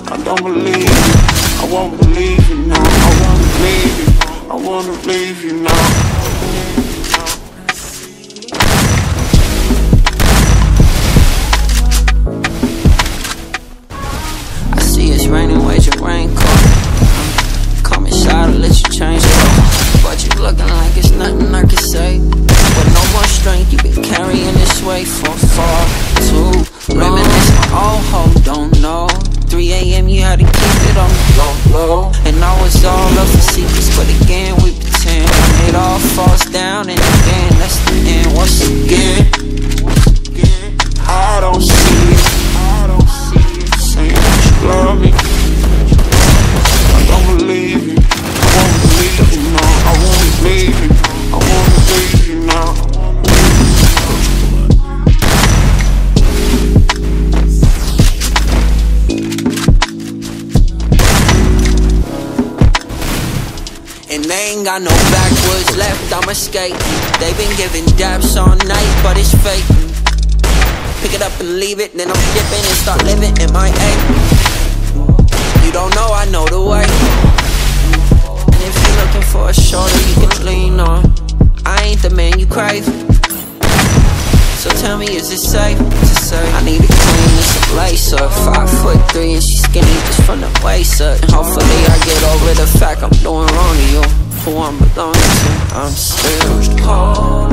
I don't believe you, I won't believe you now. I wanna leave you, I wanna leave you now. I see it's raining, where's your raincoat? Come inside, I'll let you change it up. But you looking like it's nothing I can say. With no more strength, you been carrying this weight for far too long. Reminisce my old hoe, don't know. 3 AM, you had to keep it on the low. And I was all up for secrets, but again, we pretend. It all falls down, and again, that's the end. Once again, I don't see it, saying that you love me. I don't believe you, I won't believe you now. I wanna leave you, I wanna leave you now. and they ain't got no backwoods left, I'ma skate. They been giving dabs all night, but it's fake. Pick it up and leave it, then I'm dipping and start living in my A. You don't know, I know the way. And if you're looking for a shoulder you can lean on, I ain't the man you crave. So tell me, is it safe to say I need a queen and some lace up? 5'3" and she skinny just from the waist up. And hopefully I get over the fact I'm doing wrong to you. Who I'm belonging to, I'm still cold.